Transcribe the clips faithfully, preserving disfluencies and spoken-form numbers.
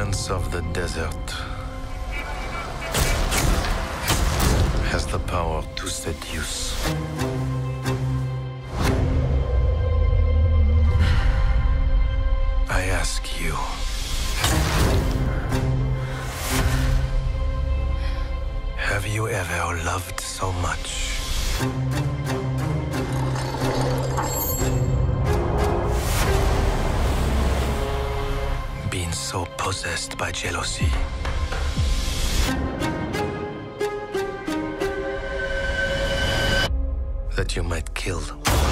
prince of the desert has the power to seduce. I ask you, have you ever loved so much? Been so possessed by jealousy that you might kill.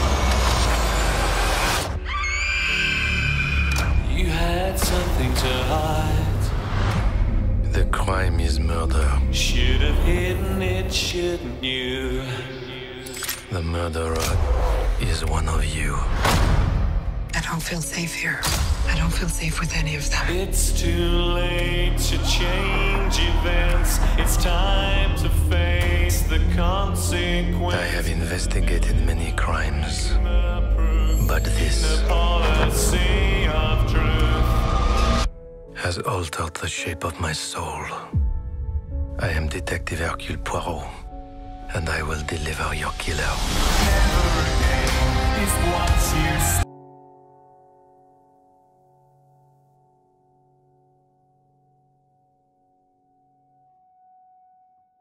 You had something to hide. The crime is murder. Should have hidden it, shouldn't you? The murderer is one of you. I don't feel safe here. I don't feel safe with any of them. It's too late to change events. It's time to face the consequences. I have investigated many crimes, but this policy of truth has altered the shape of my soul. I am Detective Hercule Poirot, and I will deliver your killer.